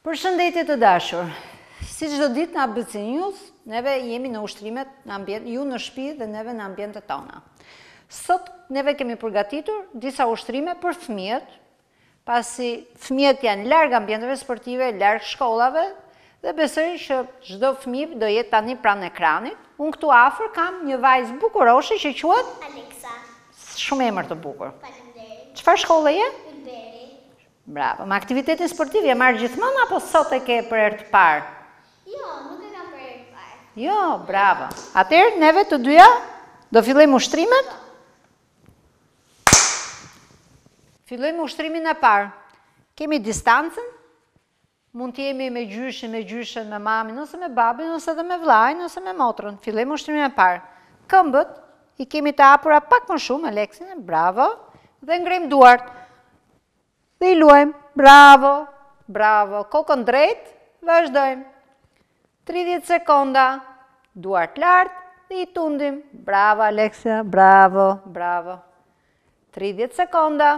Përshëndetje të dashur. Si çdo ditë në ABC News, neve jemi në ushtrimet në ambient, ju në shtëpi dhe neve në ambientet tona. Sot neve kemi përgatitur disa ushtrime për fëmijët, pasi fëmijët janë larg ambienteve sportive, larg shkollave, dhe besoj që çdo fëmijë do jetë tani pranë ekranit. Unë këtu afër kam një vajzë bukuroshe që quhet Alexa. Shumë emër të bukur. Faleminderit. Çfarë shkolle je? Ulberi. Bravo. Me aktivitetin sportiv je marrë gjithmonë apo sot e ke për herë të parë? Jo, nuk e kam për herë të parë. Jo, bravo. Atëherë neve të dyja do fillojmë ushtrimet? Fillojmë ushtrimin e parë. Kemi distancën. Mund të jemi me gjyshen, me mamin, ose me babin, ose edhe me vllajin, ose me motrën. Fillojmë ushtrimin e parë. Këmbët i kemi të hapura pak më shumë, Aleksin, bravo. Dhe ngrejmë duart. Dhe i luajmë, bravo, bravo. Kokën drejt, vazhdojmë. 30 sekonda, duart lart dhe i tundim. Bravo, Aleksia, bravo, bravo. 30 sekonda.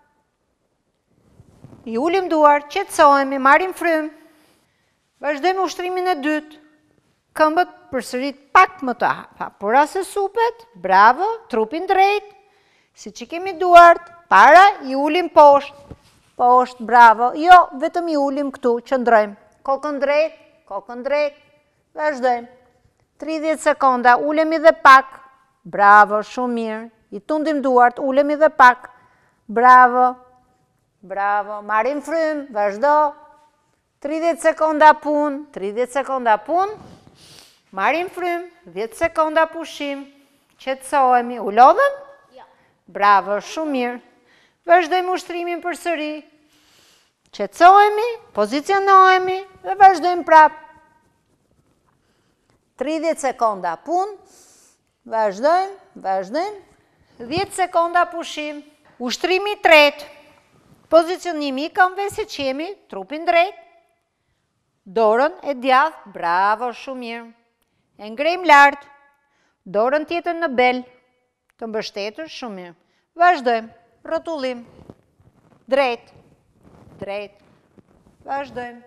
I ulim duart, qetësohemi, marrim frymë. Vazhdojmë ushtrimin e dytë. Këmbët përsërit pak më të hapura se supet. Bravo, trupin drejt. Siç i kemi duart, para i ulim poshtë. Poshtë, bravo. Jo, vetëm i ulim këtu, qëndrojmë. Kokën drejt, vazhdojmë. 30 sekonda, ulemi dhe pak. Bravo, shumë mirë. I tundim duart, ulemi dhe pak. Bravo. Bravo, marrim frymë, vazhdo. 30 sekonda punë. Marrim frymë, 10 sekonda pushim. Qetësohemi, u lodhëm? Jo. Bravo, shumë mirë. Vazhdojmë ushtrimin përsëri. Qetësohemi, pozicionohemi dhe vazhdojmë prapë. 30 sekonda punë. Vazhdojmë. 10 sekonda pushim. Ushtrimi i tretë. Pozicionimi i këmbëve si që jemi, trupin drejt. Dorën e djathtë, bravo, shumë mirë. E ngrejmë lart. Dorën tjetër në bel. Të mbështetur, shumë mirë. Vazhdojmë. Rrotullim. Drejt. Vazhdojmë.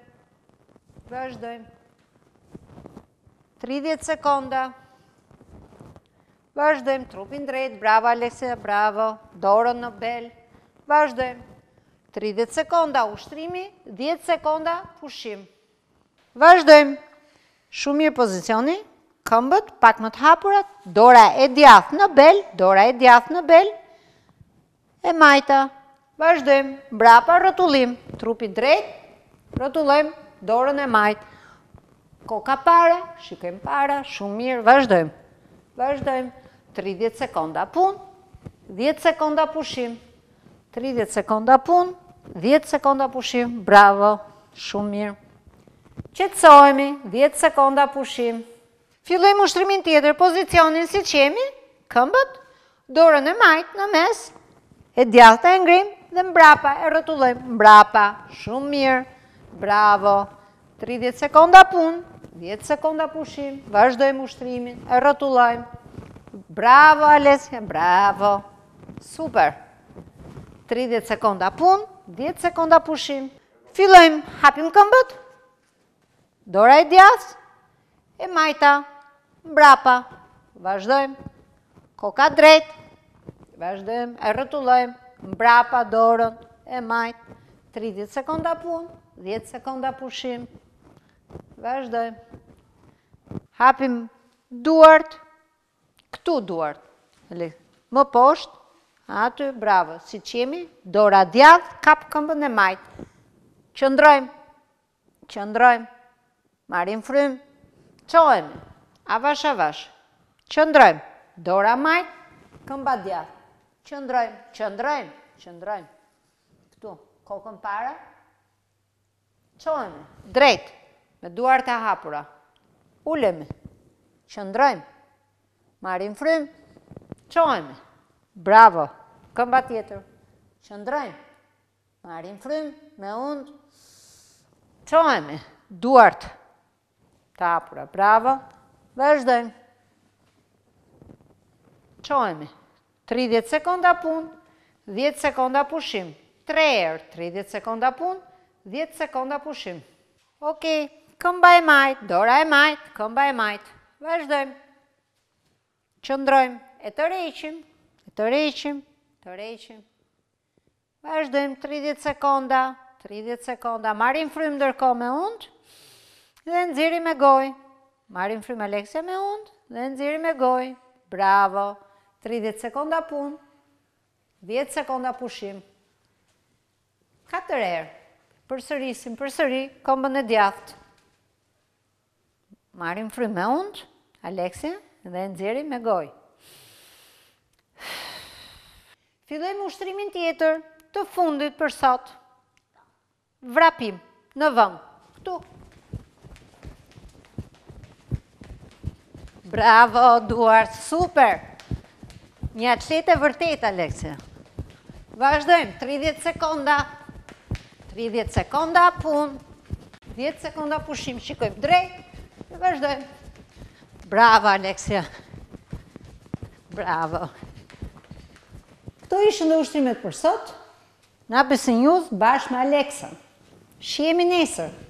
30 sekonda. Vazhdojmë. Trupin drejt. Bravo, Aleksia, bravo. Dorën në bel. Vazhdojmë. 30 sekonda ushtrimi, 10 sekonda pushim. Vazhdojmë. Shumë mirë pozicioni. Këmbët pak më të hapurat. Dora e djathtë në bel. E majta. Vazhdojmë. Mbrapa rrotullim. Trupi drejt. Rrotullojmë dorën e majtë. Koka para. Shikojmë para. Shumë mirë. Vazhdojmë. 30 sekonda punë. 10 sekonda pushim. 30 sekonda punë. 10 sekonda pushim. Bravo. Shumë mirë. Qetësohemi. 10 sekonda pushim. Fillojmë ushtrimin tjetër. Pozicionin si qemi. Këmbët. Dorën e majtë në mes. E djathta e ngrim dhe mbrapa e rrotullojmë. Mbrapa. Shumë mirë. Bravo. 30 sekonda punë. 10 sekonda pushim. Vazhdojmë ushtrimin. E rrotullojmë. Bravo, Alessia. Bravo. Super. 30 sekonda punë. 10 sekonda pushim. Fillojmë. Hapim këmbët. Dora e djathtë. E majta. Mbrapa. Vazhdojmë. Koka drejt. Vazhdojmë. E rrotullojmë. Mbrapa dorën e majtë. 30 sekonda punë. 10 sekonda pushim. Vazhdojmë. Hapim duart. Këtu duart. Më poshtë. Aty, bravo. Si qemi, dora djathtë, kap këmbën e majtë. Qëndrojmë. Marrim frymë. Çohemi. Avash. Qëndrojmë. Dora majtë, këmba djathtë. Qëndrojmë. Këtu, kokën para. Çohemi. Drejt. Me duart e hapura. Ulemi. Qëndrojmë. Marrim frymë. Çohemi. Bravo. Këmba tjetër. Qëndrojmë. Marrim frymë me undë. Çohemi. Duart të hapura. Bravo. Vazhdojmë. Çohemi. 30 sekonda punë, 10 sekonda pushim. 3 herë, 30 sekonda punë, 10 sekonda pushim. Okej, këmba e majtë, dora e majtë, këmba e majtë. Vazhdojmë. Qëndrojmë, e të reqim, e të reqim, të reqim. Vazhdojmë 30 sekonda, 30 sekonda. Marim frymë ndërkohë me undë dhe nxirrim me gojë. Marim frymë Aleksia me undë dhe nxirrim me gojë. Bravo. 30 sekonda punë, 10 sekonda pushim. 4 herë. Përsërisim, përsëri, këmbën e djathtë. Marim frymë me undë, Aleksia, dhe nxjerrim me gojë. Fillojmë ushtrimin tjetër të fundit për sot. Vrapim në vëmë. Këtu. Bravo, duar, super. Një atlete vërtet, Aleksia. Vazhdojmë, 30 sekonda. 30 sekonda punë. 10 sekonda pushim, shikojmë drejt. Dhe vazhdojmë. Bravo, Aleksia. Bravo. Këto ishën dhe ushtrimet për sot. Na besin njës bashkë me Aleksën. Shihemi nesër.